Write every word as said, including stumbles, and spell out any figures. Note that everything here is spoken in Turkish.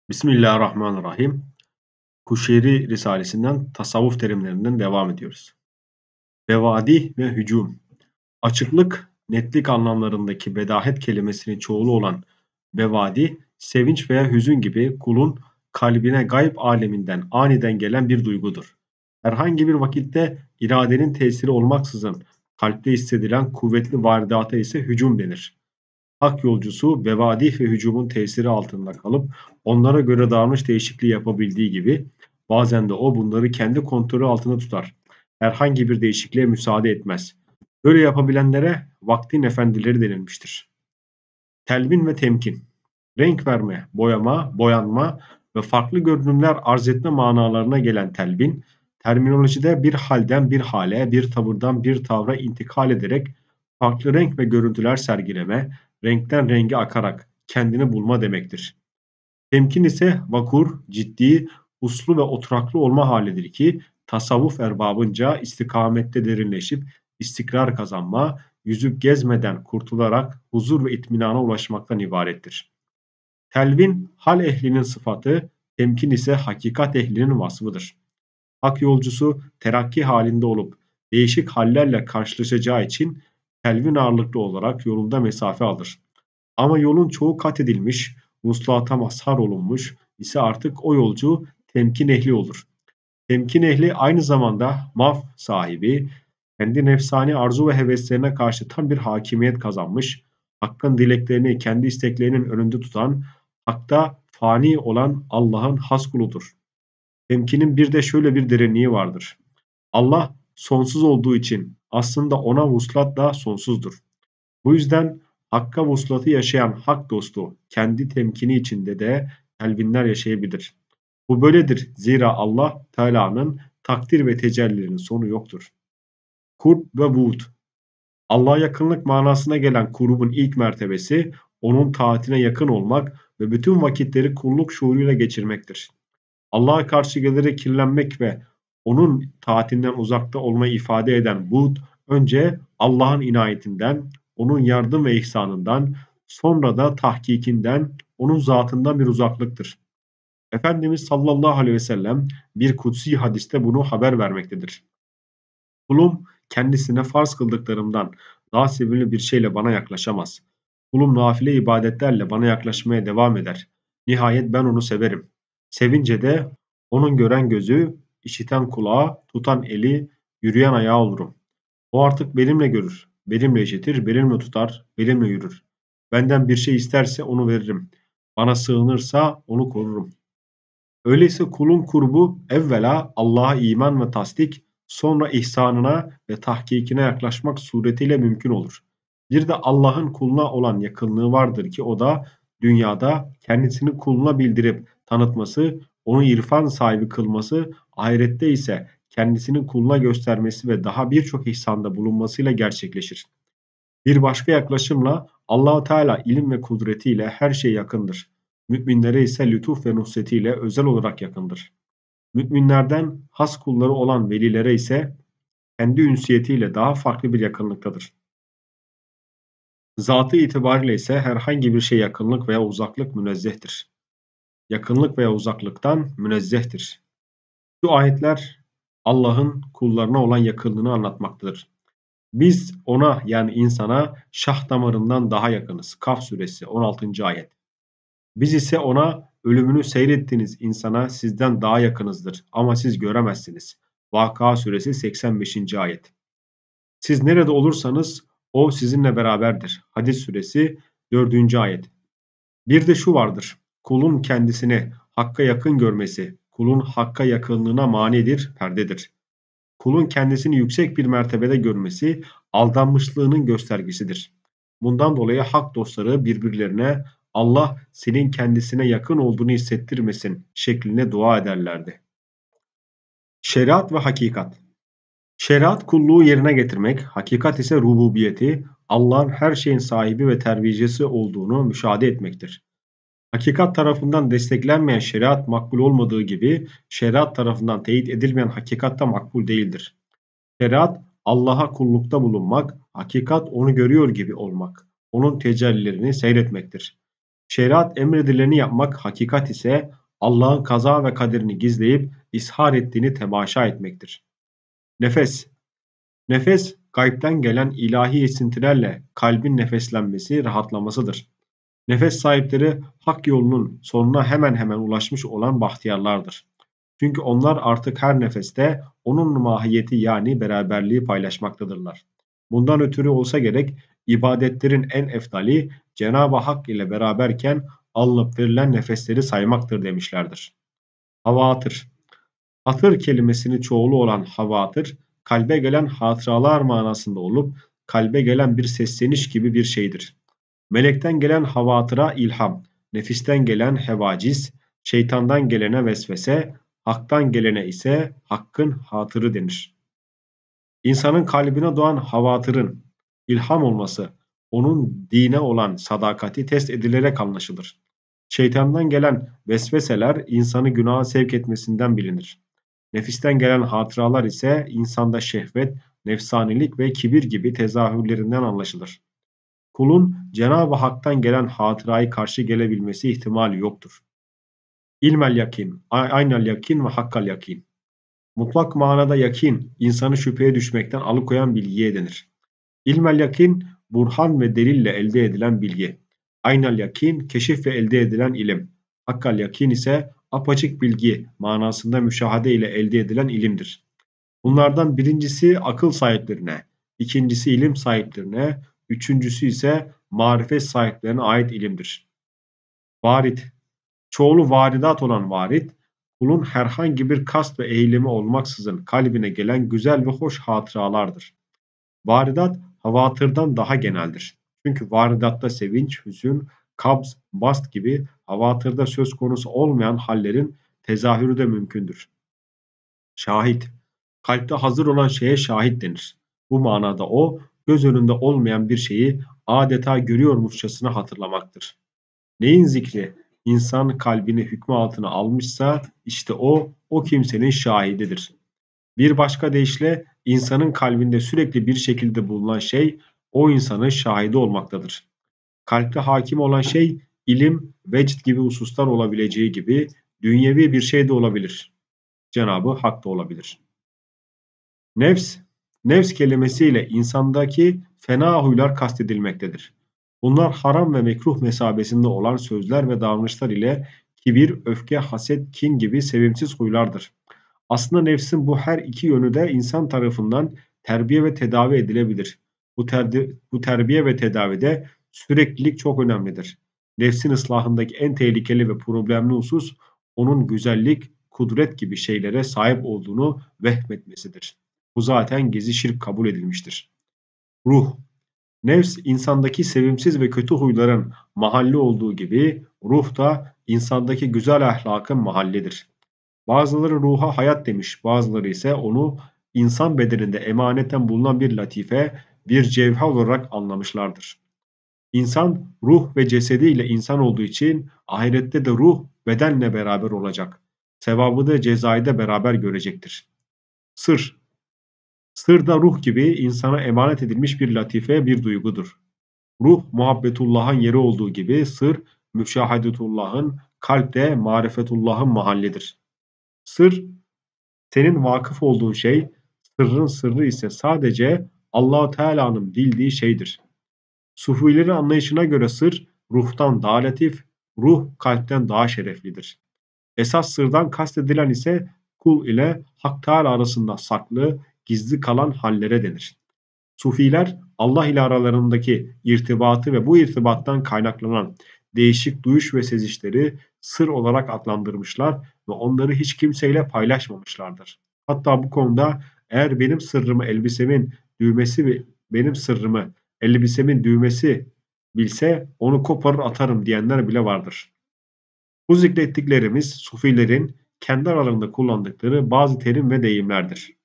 Bismillahirrahmanirrahim. Kuşeyri Risalesinden tasavvuf terimlerinden devam ediyoruz. Bevadi ve hücum. Açıklık, netlik anlamlarındaki bedahet kelimesinin çoğulu olan bevadi, sevinç veya hüzün gibi kulun kalbine gayb aleminden aniden gelen bir duygudur. Herhangi bir vakitte iradenin tesiri olmaksızın kalpte hissedilen kuvvetli varidata ise hücum denir. Hak yolcusu bevadi ve hücumun tesiri altında kalıp onlara göre davranış değişikliği yapabildiği gibi bazen de o bunları kendi kontrolü altında tutar. Herhangi bir değişikliğe müsaade etmez. Böyle yapabilenlere vaktin efendileri denilmiştir. Telvin ve temkin. Renk verme, boyama, boyanma ve farklı görünümler arz etme manalarına gelen telvin, terminolojide bir halden bir hale, bir tavırdan bir tavra intikal ederek farklı renk ve görüntüler sergileme, renkten renge akarak kendini bulma demektir. Temkin ise vakur, ciddi, uslu ve oturaklı olma halidir ki tasavvuf erbabınca istikamette derinleşip istikrar kazanma, yüzüp gezmeden kurtularak huzur ve itminana ulaşmaktan ibarettir. Telvin hal ehlinin sıfatı, temkin ise hakikat ehlinin vasfıdır. Hak yolcusu terakki halinde olup değişik hallerle karşılaşacağı için telvin ağırlıklı olarak yolunda mesafe alır. Ama yolun çoğu kat edilmiş, vuslata mazhar olunmuş ise artık o yolcu temkin ehli olur. Temkin ehli aynı zamanda maf sahibi, kendi nefsani arzu ve heveslerine karşı tam bir hakimiyet kazanmış, hakkın dileklerini kendi isteklerinin önünde tutan, hakta fani olan Allah'ın has kuludur. Temkinin bir de şöyle bir derinliği vardır. Allah sonsuz olduğu için aslında ona vuslat da sonsuzdur. Bu yüzden Hakk'a vuslatı yaşayan hak dostu kendi temkini içinde de telvinler yaşayabilir. Bu böyledir. Zira Allah Teala'nın takdir ve tecellilerinin sonu yoktur. Kurb ve buğd. Allah'a yakınlık manasına gelen kurbun ilk mertebesi onun taatine yakın olmak ve bütün vakitleri kulluk şuuruyla geçirmektir. Allah'a karşı gelerek kirlenmek ve onun taatinden uzakta olmayı ifade eden buğd, önce Allah'ın inayetinden, onun yardım ve ihsanından, sonra da tahkikinden, onun zatından bir uzaklıktır. Efendimiz sallallahu aleyhi ve sellem bir kutsi hadiste bunu haber vermektedir. Kulum kendisine farz kıldıklarımdan daha sevimli bir şeyle bana yaklaşamaz. Kulum nafile ibadetlerle bana yaklaşmaya devam eder. Nihayet ben onu severim. Sevince de onun gören gözü, işiten kulağı, tutan eli, yürüyen ayağı olurum. O artık benimle görür, benimle işitir, benimle tutar, benimle yürür. Benden bir şey isterse onu veririm. Bana sığınırsa onu korurum. Öyleyse kulun kurbu evvela Allah'a iman ve tasdik, sonra ihsanına ve tahkikine yaklaşmak suretiyle mümkün olur. Bir de Allah'ın kuluna olan yakınlığı vardır ki o da dünyada kendisini kuluna bildirip tanıtması, onu irfan sahibi kılması, ahirette ise kendisini kuluna göstermesi ve daha birçok ihsanda bulunmasıyla gerçekleşir. Bir başka yaklaşımla Allah-u Teala ilim ve kudretiyle her şeye yakındır. Müminlere ise lütuf ve nusretiyle özel olarak yakındır. Müminlerden has kulları olan velilere ise kendi ünsiyetiyle daha farklı bir yakınlıktadır. Zatı itibariyle ise herhangi bir şey yakınlık veya uzaklık münezzehtir. Yakınlık veya uzaklıktan münezzehtir. Şu ayetler Allah'ın kullarına olan yakınlığını anlatmaktadır. Biz ona yani insana şah damarından daha yakınız. Kaf suresi on altıncı ayet. Biz ise ona ölümünü seyrettiğiniz insana sizden daha yakınızdır ama siz göremezsiniz. Vakıa suresi seksen beşinci ayet. Siz nerede olursanız o sizinle beraberdir. Hadis suresi dördüncü ayet. Bir de şu vardır. Kulun kendisini hakka yakın görmesi, kulun hakka yakınlığına manidir, perdedir. Kulun kendisini yüksek bir mertebede görmesi aldanmışlığının göstergesidir. Bundan dolayı hak dostları birbirlerine Allah senin kendisine yakın olduğunu hissettirmesin şeklinde dua ederlerdi. Şeriat ve hakikat. Şeriat kulluğu yerine getirmek, hakikat ise rububiyeti, Allah'ın her şeyin sahibi ve terbiyecisi olduğunu müşahede etmektir. Hakikat tarafından desteklenmeyen şeriat makbul olmadığı gibi, şeriat tarafından teyit edilmeyen hakikat da makbul değildir. Şeriat, Allah'a kullukta bulunmak, hakikat onu görüyor gibi olmak, onun tecellilerini seyretmektir. Şeriat emredileni yapmak, hakikat ise Allah'ın kaza ve kaderini gizleyip ishar ettiğini temaşa etmektir. Nefes. Nefes, gaybden gelen ilahi esintilerle kalbin nefeslenmesi, rahatlamasıdır. Nefes sahipleri hak yolunun sonuna hemen hemen ulaşmış olan bahtiyarlardır. Çünkü onlar artık her nefeste onun mahiyeti yani beraberliği paylaşmaktadırlar. Bundan ötürü olsa gerek ibadetlerin en efdali Cenab-ı Hak ile beraberken alınıp verilen nefesleri saymaktır demişlerdir. Havatır. Hatır kelimesinin çoğulu olan havatır, kalbe gelen hatıralar manasında olup kalbe gelen bir sesleniş gibi bir şeydir. Melekten gelen havatıra ilham, nefisten gelen hevaciz, şeytandan gelene vesvese, haktan gelene ise hakkın hatırı denir. İnsanın kalbine doğan havatırın ilham olması, onun dine olan sadakati test edilerek anlaşılır. Şeytandan gelen vesveseler insanı günaha sevk etmesinden bilinir. Nefisten gelen hatıralar ise insanda şehvet, nefsanilik ve kibir gibi tezahürlerinden anlaşılır. Kulun Cenab-ı Hak'tan gelen hatırayı karşı gelebilmesi ihtimali yoktur. İlmel yakin, aynel yakin ve hakkal yakin. Mutlak manada yakin, insanı şüpheye düşmekten alıkoyan bilgiye denir. İlmel yakin, burhan ve delille elde edilen bilgi. Aynel yakin, keşif ve elde edilen ilim. Hakkal yakin ise apaçık bilgi manasında müşahede ile elde edilen ilimdir. Bunlardan birincisi akıl sahiplerine, ikincisi ilim sahiplerine, üçüncüsü ise marifet sahiplerine ait ilimdir. Varit, çoğulu varidat olan varit, kulun herhangi bir kast ve eğilimi olmaksızın kalbine gelen güzel ve hoş hatıralardır. Varidat, havatırdan daha geneldir. Çünkü varidatta sevinç, hüzün, kabz, bast gibi havatırda söz konusu olmayan hallerin tezahürü de mümkündür. Şahit, kalpte hazır olan şeye şahit denir. Bu manada o, göz önünde olmayan bir şeyi adeta görüyormuşçasına hatırlamaktır. Neyin zikri insan kalbini hükmü altına almışsa işte o, o kimsenin şahididir. Bir başka deyişle insanın kalbinde sürekli bir şekilde bulunan şey o insanın şahidi olmaktadır. Kalpte hakim olan şey ilim, vecd gibi hususlar olabileceği gibi dünyevi bir şey de olabilir. Cenab-ı Hak da olabilir. Nefs, nefs kelimesiyle insandaki fena huylar kastedilmektedir. Bunlar haram ve mekruh mesabesinde olan sözler ve davranışlar ile kibir, öfke, haset, kin gibi sevimsiz huylardır. Aslında nefsin bu her iki yönü de insan tarafından terbiye ve tedavi edilebilir. Bu, terdi, bu terbiye ve tedavide süreklilik çok önemlidir. Nefsin ıslahındaki en tehlikeli ve problemli husus onun güzellik, kudret gibi şeylere sahip olduğunu vehmetmesidir. Bu zaten gizli şirk kabul edilmiştir. Ruh, nefs insandaki sevimsiz ve kötü huyların mahalli olduğu gibi ruh da insandaki güzel ahlakın mahallidir. Bazıları ruha hayat demiş, bazıları ise onu insan bedeninde emaneten bulunan bir latife, bir cevher olarak anlamışlardır. İnsan ruh ve cesediyle insan olduğu için ahirette de ruh bedenle beraber olacak. Sevabı da cezayı da beraber görecektir. Sır, sır da ruh gibi insana emanet edilmiş bir latife, bir duygudur. Ruh muhabbetullah'ın yeri olduğu gibi sır müşahedetullah'ın, kalp de marifetullah'ın mahallidir. Sır, senin vakıf olduğun şey, sırrın sırrı ise sadece Allah-u Teala'nın bildiği şeydir. Sufilerin anlayışına göre sır, ruhtan daha latif, ruh kalpten daha şereflidir. Esas sırdan kastedilen ise kul ile Hak Teala arasında saklı, gizli kalan hallere denir. Sufiler Allah ile aralarındaki irtibatı ve bu irtibattan kaynaklanan değişik duyuş ve sezişleri sır olarak adlandırmışlar ve onları hiç kimseyle paylaşmamışlardır. Hatta bu konuda eğer benim sırrımı elbisemin düğmesi ve benim sırrımı elbisemin düğmesi bilse onu koparır atarım diyenler bile vardır. Bu zikrettiklerimiz Sufilerin kendi aralarında kullandıkları bazı terim ve deyimlerdir.